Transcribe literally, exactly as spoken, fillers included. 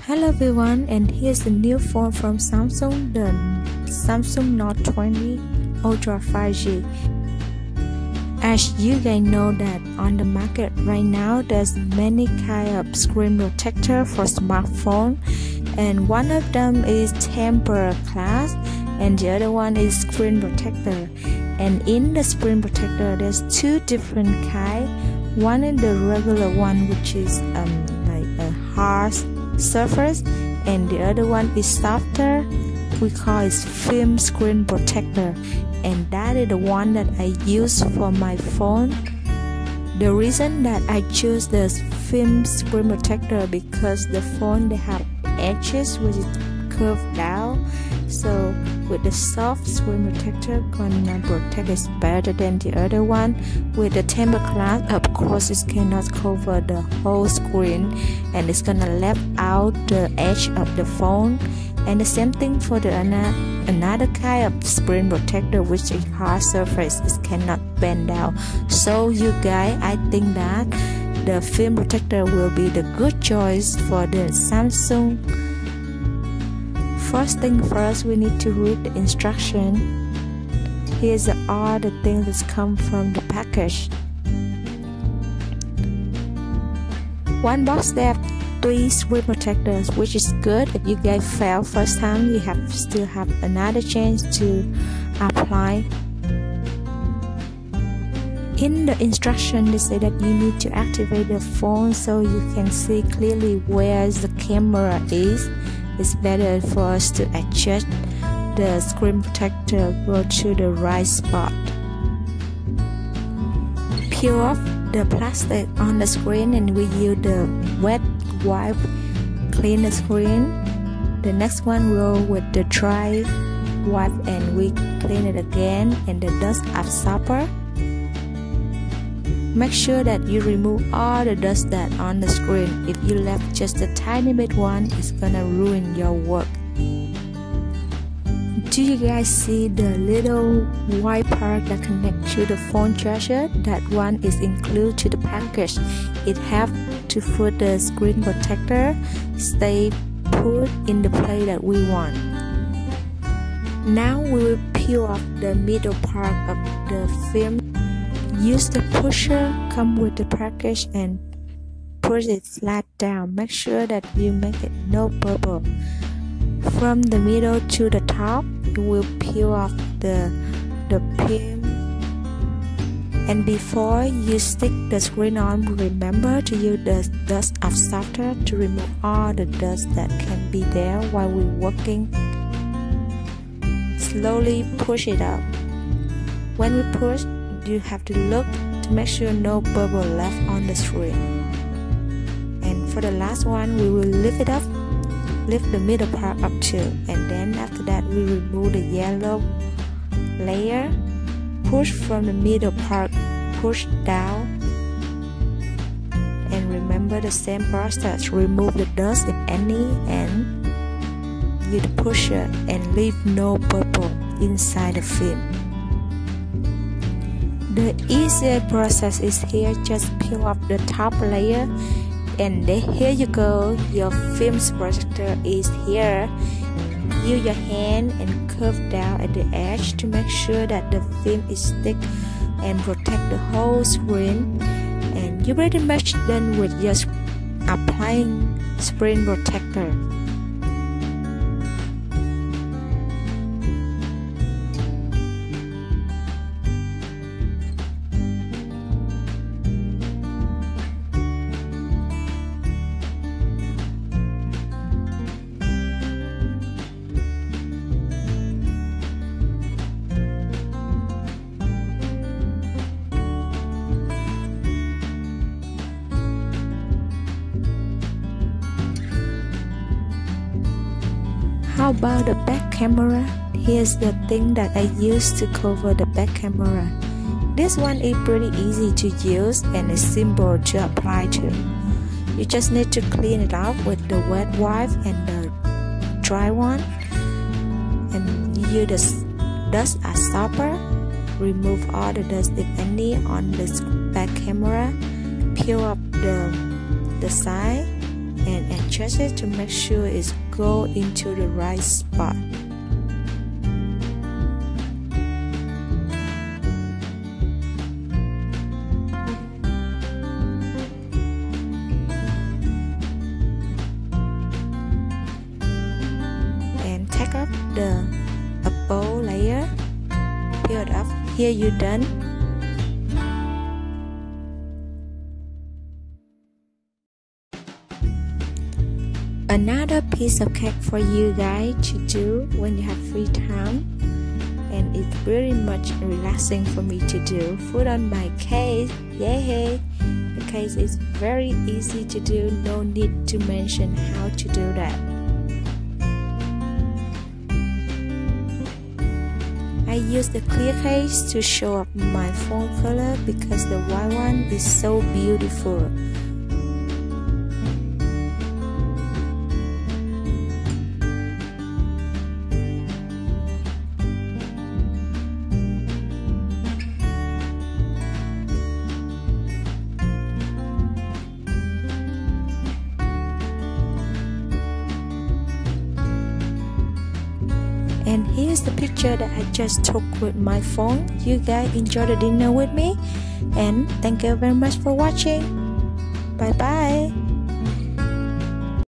Hello everyone, and here's a new phone from Samsung, the Samsung Note twenty Ultra five G. As you guys know that on the market right now, there's many kind of screen protector for smartphone, and one of them is tempered glass, and the other one is screen protector. And in the screen protector, there's two different kind. One is the regular one, which is um, like a hard surface, and the other one is softer. We call it film screen protector, and that is the one that I use for my phone. The reason that I choose the film screen protector because the phone they have edges which is curved down, so with the soft screen protector gonna protect it better than the other one. With the tempered glass, of course it cannot cover the whole screen, and it's gonna left out the edge of the phone. And the same thing for the another kind of screen protector, which is hard surface, it cannot bend down. So you guys, I think that the film protector will be the good choice for the Samsung. First thing first, we need to read the instruction. Here's all the things that come from the package. One box there have three screen protectors, which is good. If you guys fail first time, you have still have another chance to apply. In the instruction, they say that you need to activate the phone so you can see clearly where the camera is. It's better for us to adjust the screen protector go to the right spot. Peel off the plastic on the screen, and we use the wet wipe clean the screen. The next one will with the dry wipe, and we clean it again, and the dust absorber. Make sure that you remove all the dust that on the screen. If you left just a tiny bit one, it's gonna ruin your work. Do you guys see the little white part that connects to the phone charger? That one is included to the package. It have to put the screen protector stay put in the place that we want. Now we will peel off the middle part of the film. Use the pusher come with the package and push it flat down. Make sure that you make it no bubble. From the middle to the top, you will peel off the the film. And before you stick the screen on, remember to use the dust absorber to remove all the dust that can be there while we're working. Slowly push it up. When we push, you have to look to make sure no bubble left on the screen. And for the last one, we will lift it up, lift the middle part up too, and then after that we remove the yellow layer. Push from the middle part, push down, and remember the same process. Remove the dust if any, and use the pusher and leave no bubble inside the film. The easier process is here. Just peel off the top layer, and then here you go. Your film protector is here. Use your hand and curve down at the edge to make sure that the film is stick and protect the whole screen. And you're pretty much done with just applying screen protector. How about the back camera? Here's the thing that I use to cover the back camera. This one is pretty easy to use and is simple to apply to. You just need to clean it up with the wet wipe and the dry one, and you use the dust absorber. Remove all the dust if any on the back camera. Peel up the the side and adjust adjust it to make sure it's go into the right spot. And take off the upper layer, peel it off. Here you're done. Another piece of cake for you guys to do when you have free time, and it's very much relaxing for me to do. Put on my cake, yay! The cake is very easy to do, no need to mention how to do that. I use the clear case to show up my phone color because the white one is so beautiful. And here's the picture that I just took with my phone. You guys enjoy the dinner with me, and thank you very much for watching. Bye bye.